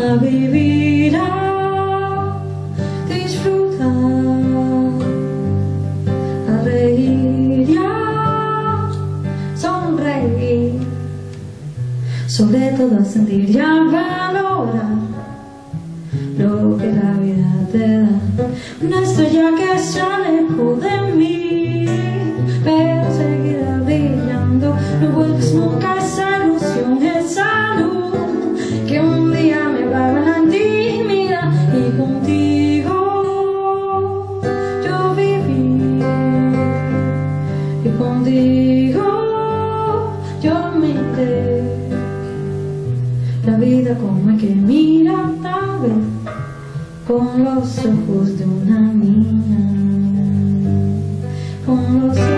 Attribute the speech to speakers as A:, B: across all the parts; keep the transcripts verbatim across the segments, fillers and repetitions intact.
A: a vivir, a disfrutar, a reír y a sonreír, sobre todo a sentir y a valorar lo que la vida te da. Una estrella que se alejó de mí, pero seguirá brillando. No vuelves nunca a esa ilusión, esa luz que un día me hablaba en la intimidad. Y contigo yo viví, y contigo yo miré la vida como hay que mirar, tal vez con los ojos de una niña, con los ojos.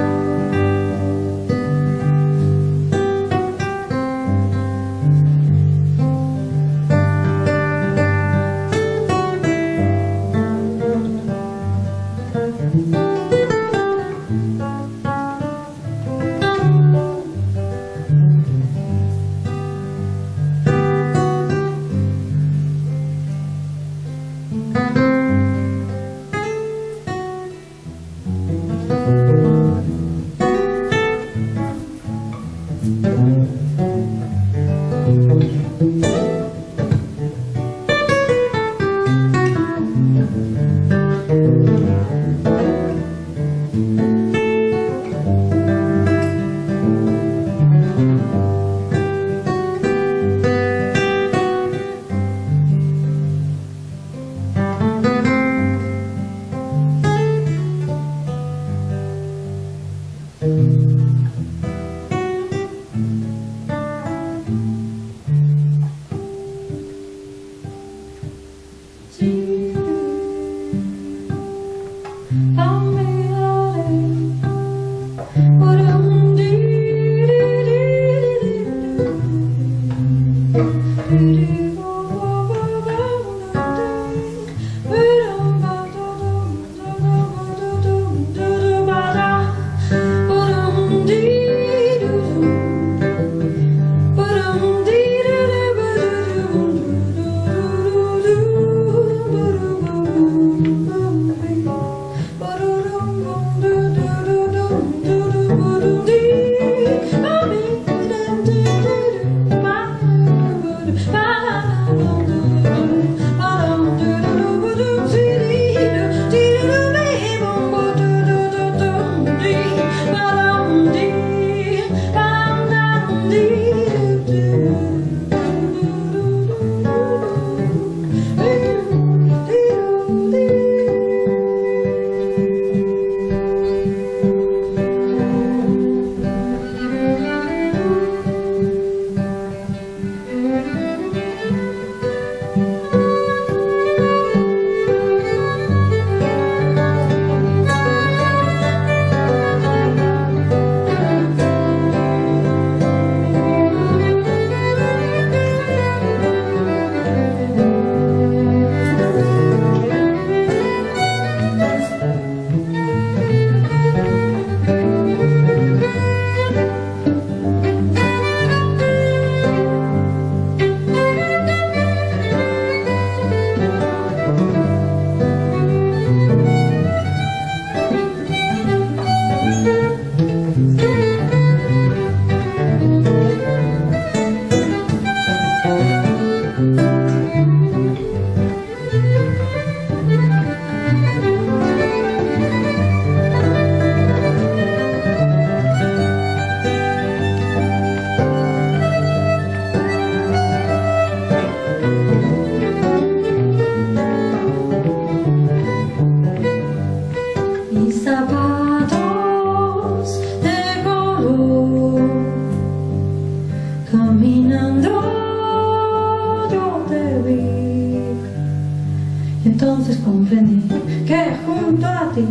A: Entonces comprendí que junto a ti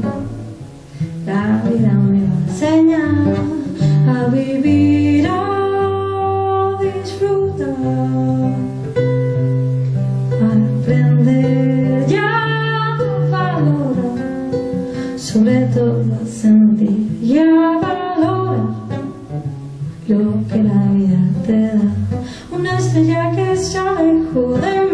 A: la vida me va a enseñar a vivir, a disfrutar, a aprender y a valorar, sobre todo a sentir y a valorar lo que la vida te da. Una estrella que se alejó de mí,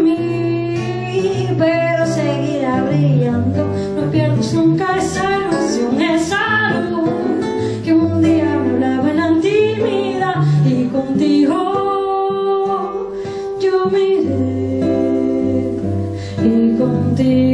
A: miré y contigo